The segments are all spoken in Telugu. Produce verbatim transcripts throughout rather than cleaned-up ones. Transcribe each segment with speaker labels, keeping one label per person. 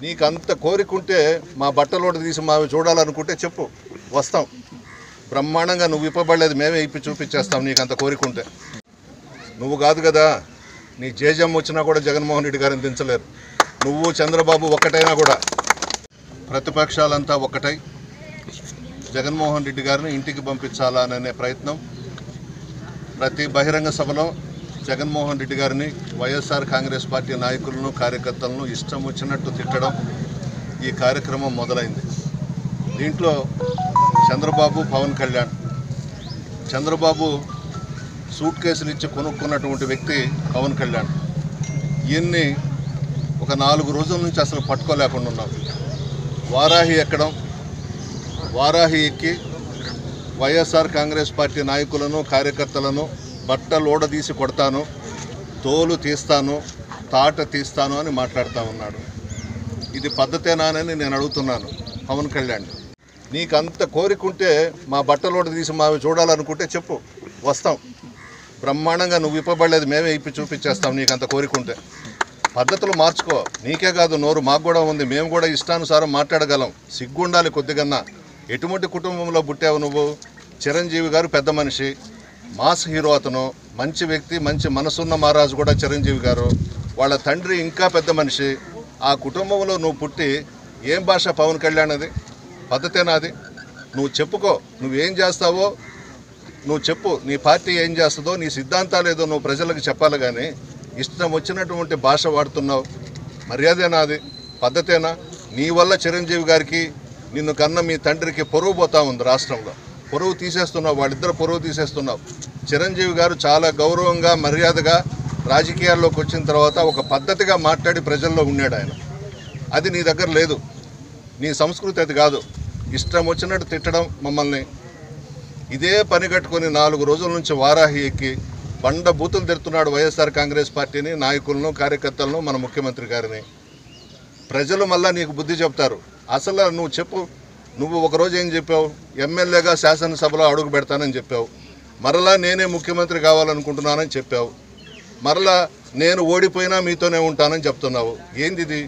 Speaker 1: నీకు అంత కోరికుంటే మా బట్టలోడ తీసి మా చూడాలనుకుంటే చెప్పు, వస్తాం. బ్రహ్మాండంగా నువ్వు ఇప్పబడలేదు, మేమే ఇప్పి చూపించేస్తాం నీకు అంత కోరికుంటే. నువ్వు కాదు కదా, నీ జేజం వచ్చినా కూడా జగన్మోహన్ రెడ్డి గారిని దించలేరు. నువ్వు చంద్రబాబు ఒక్కటైనా కూడా ప్రతిపక్షాలంతా ఒక్కటై జగన్మోహన్ రెడ్డి గారిని ఇంటికి పంపించాలనే ప్రయత్నం. ప్రతి బహిరంగ సభలో జగన్మోహన్ రెడ్డి గారిని వైఎస్ఆర్ కాంగ్రెస్ పార్టీ నాయకులను కార్యకర్తలను ఇష్టం వచ్చినట్టు తిట్టడం ఈ కార్యక్రమం మొదలైంది. దీంట్లో చంద్రబాబు, పవన్ కళ్యాణ్. చంద్రబాబు సూట్ కేసులు ఇచ్చి కొనుక్కున్నటువంటి వ్యక్తి పవన్ కళ్యాణ్. ఈయన్ని ఒక నాలుగు రోజుల నుంచి అసలు పట్టుకోలేకుండా ఉన్నాం. వారాహి ఎక్కడం, వారాహి ఎక్కి వైఎస్ఆర్ కాంగ్రెస్ పార్టీ నాయకులను కార్యకర్తలను బట్టలోడ తీసి కొడతాను, తోలు తీస్తాను, తాట తీస్తాను అని మాట్లాడుతూ ఉన్నాడు. ఇది పద్ధతేనానని నేను అడుగుతున్నాను పవన్ కళ్యాణ్. నీకు అంత కోరికుంటే మా బట్టలోడ తీసి మా చూడాలనుకుంటే చెప్పు, వస్తాం. బ్రహ్మాండంగా నువ్వు ఇప్పబడలేదు, మేమే ఇప్పి చూపించేస్తాం నీకు అంత కోరికుంటే. పద్ధతులు మార్చుకో. నీకే కాదు, నోరు మాకు కూడా ఉంది, మేము కూడా ఇష్టానుసారం మాట్లాడగలం. సిగ్గుండాలి కొద్దిగన్నా. ఎటువంటి కుటుంబంలో పుట్టావు నువ్వు? చిరంజీవి గారు పెద్ద మనిషి, మాస్ హీరో, అతను మంచి వ్యక్తి, మంచి మనసున్న మహారాజు కూడా చిరంజీవి గారు. వాళ్ళ తండ్రి ఇంకా పెద్ద మనిషి. ఆ కుటుంబంలో నువ్వు పుట్టి ఏం భాష పవన్ కళ్యాణ్? అది పద్ధతేనా? అది నువ్వు చెప్పుకో, నువ్వేం చేస్తావో నువ్వు చెప్పు. నీ పార్టీ ఏం చేస్తుందో, నీ సిద్ధాంతాలు ఏదో నువ్వు ప్రజలకు చెప్పాలి. కానీ ఇష్టం వచ్చినటువంటి భాష వాడుతున్నావు. మర్యాదేనా? అది పద్ధతేనా? నీ వల్ల చిరంజీవి గారికి, నిన్ను కన్న మీ తండ్రికి పొరుగు పోతా ఉంది. రాష్ట్రంలో పొరుగు తీసేస్తున్నావు, వాళ్ళిద్దరు పొరుగు తీసేస్తున్నావు. చిరంజీవి గారు చాలా గౌరవంగా, మర్యాదగా రాజకీయాల్లోకి వచ్చిన తర్వాత ఒక పద్ధతిగా మాట్లాడి ప్రజల్లో ఉన్నాడు ఆయన. అది నీ దగ్గర లేదు. నీ సంస్కృతి అది కాదు. ఇష్టం వచ్చినట్టు తిట్టడం మమ్మల్ని. ఇదే పని కట్టుకొని నాలుగు రోజుల నుంచి వారాహి ఎక్కి బండ బూతులు తిడుతున్నాడు వైఎస్ఆర్ కాంగ్రెస్ పార్టీని, నాయకులను, కార్యకర్తలను, మన ముఖ్యమంత్రి గారిని. ప్రజలు మళ్ళా నీకు బుద్ధి చెప్తారు. అసలు నువ్వు చెప్పు. నువ్వు ఒకరోజు ఏం చెప్పావు? ఎమ్మెల్యేగా శాసనసభలో అడుగు పెడతానని చెప్పావు. మరలా నేనే ముఖ్యమంత్రి కావాలనుకుంటున్నానని చెప్పావు. మరలా నేను ఓడిపోయినా మీతోనే ఉంటానని చెప్తున్నావు. ఏంది ఇది?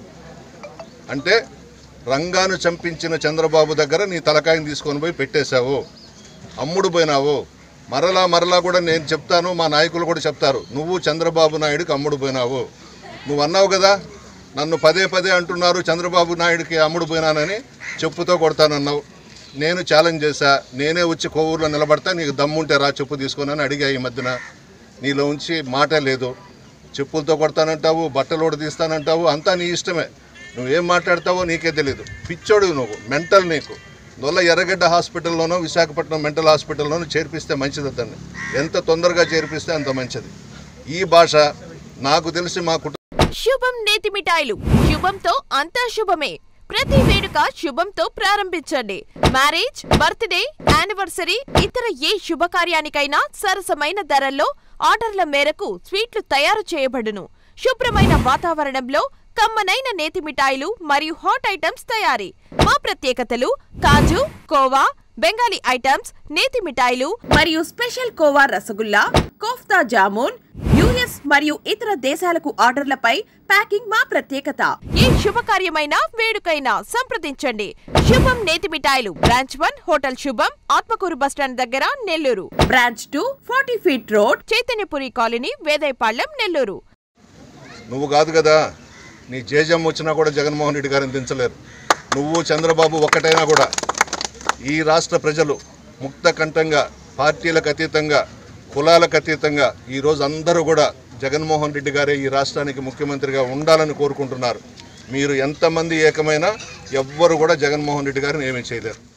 Speaker 1: అంటే రంగాను చంపించిన చంద్రబాబు దగ్గర నీ తలకాయని తీసుకొని పోయి పెట్టేశావు, అమ్ముడు పోయినావు. మరలా మరలా కూడా నేను చెప్తాను, మా నాయకులు కూడా చెప్తారు, నువ్వు చంద్రబాబు నాయుడుకి అమ్ముడు పోయినావు. నువ్వు అన్నావు కదా, నన్ను పదే పదే అంటున్నారు చంద్రబాబు నాయుడికి అమ్ముడు పోయినానని, చెప్పుతో కొడతానన్నావు. నేను ఛాలెంజ్ చేశా, నేనే వచ్చి కోవూరులో నిలబడతా, నీకు దమ్ముంటే రా చెప్పు తీసుకొని అడిగా. ఈ మధ్యన నీలో ఉంచి మాట లేదు. చెప్పులతో కొడతానంటావు, బట్టలోడు తీస్తానంటావు, అంతా నీ ఇష్టమే. నువ్వేం మాట్లాడతావో నీకే తెలీదు. పిచ్చోడు నువ్వు, మెంటల్. నీకు నొల్ల ఎర్రగడ్డ హాస్పిటల్లోనో విశాఖపట్నం మెంటల్ హాస్పిటల్లోనో చేర్పిస్తే మంచిది. అతన్ని ఎంత తొందరగా చేర్పిస్తే అంత మంచిది. ఈ భాష నాకు తెలిసి మా కుటుంబం.
Speaker 2: శుభం నేతి మిఠాయిలు, శుభంతో అంతా శుభమే. ప్రతి వేడుక శుభంతో ప్రారంభించండి. మ్యారేజ్, బర్త్డే, యానివర్సరీ, ఇతర ఏ శుభకార్యానికైనా సరసమైన ధరల్లో ఆర్డర్ల మేరకు స్వీట్లు తయారు చేయబడును. శుభ్రమైన వాతావరణంలో కమ్మనైన నేతి మిఠాయిలు మరియు హాట్ ఐటమ్స్ తయారీ. మా ప్రత్యేకతలు కాజు, కోవా, బెంగాలీ ఐటమ్స్, నేతి మిఠాయిలు మరియు స్పెషల్ కోవా రసగుల్లా, కోఫ్తా జామున్. యుఎస్ మరియు ఇతర దేశాలకు ఆర్డర్లపై ప్యాకింగ్ మా ప్రత్యేకత. ఏ శుభకార్యమైనా వేడుకైనా సంప్రదించండి. శుభం నేతి మిఠాయిలు, బ్రాంచ్ వన్, హోటల్ శుభం, ఆత్మకూరు బస్టాండ్ దగ్గర, Nellore. Branch two, forty feet road, Chaitanyapuri colony, Vedayapalem, Nellore.
Speaker 1: నువ్వు కాదు కదా, నీ జేజం వచ్చినా కూడా జగన్మోహన్ రెడ్డి గారిని దించలేరు. నువ్వు చంద్రబాబు ఒక్కటైనా కూడా ఈ రాష్ట్ర ప్రజలు ముక్త కంఠంగా, పార్టీలకు అతీతంగా, కులాలకు అతీతంగా ఈరోజు అందరూ కూడా జగన్మోహన్ రెడ్డి గారే ఈ రాష్ట్రానికి ముఖ్యమంత్రిగా ఉండాలని కోరుకుంటున్నారు. మీరు ఎంతమంది ఏకమైనా ఎవ్వరు కూడా జగన్మోహన్ రెడ్డి గారిని ఏమీ చేయలేరు.